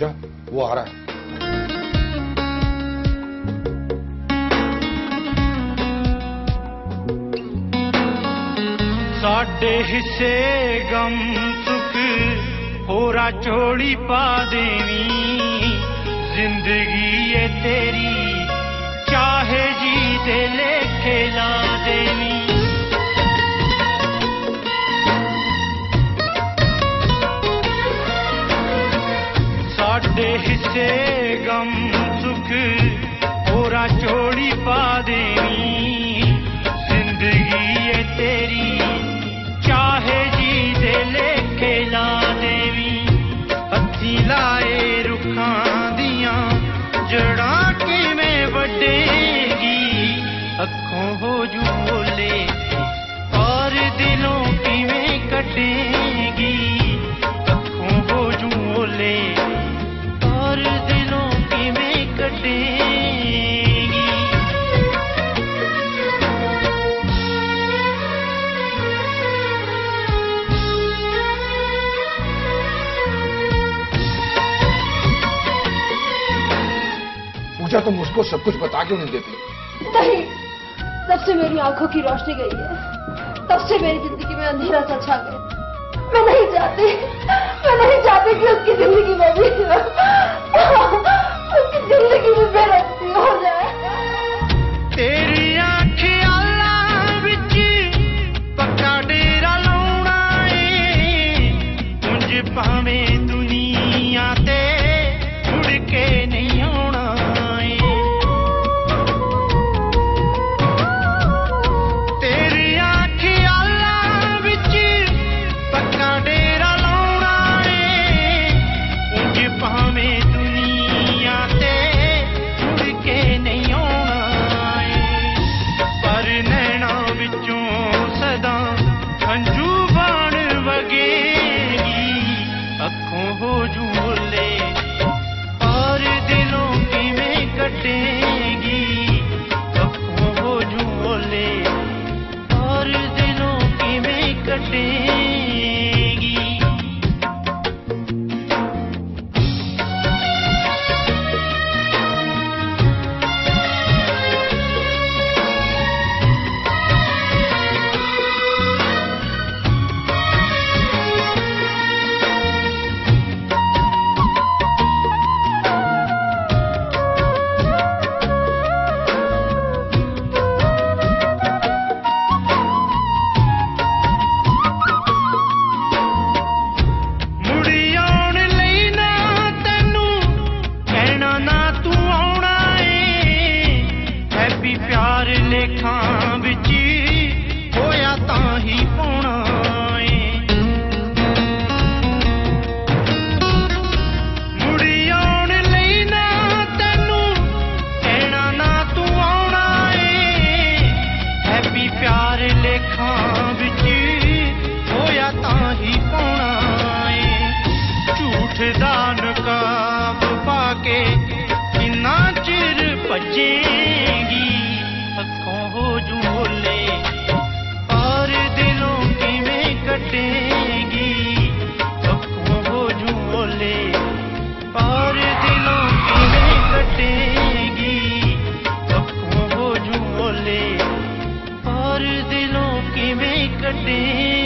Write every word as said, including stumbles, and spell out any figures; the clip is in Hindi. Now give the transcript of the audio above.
पूजा, वो आ रहा है। साडे हिस्से गम सुख होरा चोड़ी पा देवी, जिंदगी ये तेरी चाहे जी दे लेखे ला देवी। साडे हिस्से गम सुख होरा चोड़ी पा देवी, जिंदगी ये तेरी चाहे जी दे लेखे ला देवी। हथी लाए रुखां दियां जड़ा किवें वडेगी, अखों हो जू बोले और दिलों किवें कटेगी, अखों हो जू बोले और दिलों किवें कटेगी। पूजा, तुम उसको सब कुछ बता क्यों नहीं देती? नहीं, तब से मेरी आंखों की रोशनी गई है, तब से मेरी जिंदगी में अंधेरा सा छा गया। मैं नहीं चाहती, मैं नहीं चाहती कि उसकी जिंदगी में भी उसकी जिंदगी में बेरहमी हो जाए। तेरी आँखें आला विच पक्का डेरा लाउणा है, मुझ भावें दुनिया ते मुड़ के नहीं आउणा। भजेगी अखों हो जू बोले और दिलों की में कटेगी, अखों हो जू बोले और दिलों की में कटेगी, अखों हो जू बोले और दिलों की में कटेगी।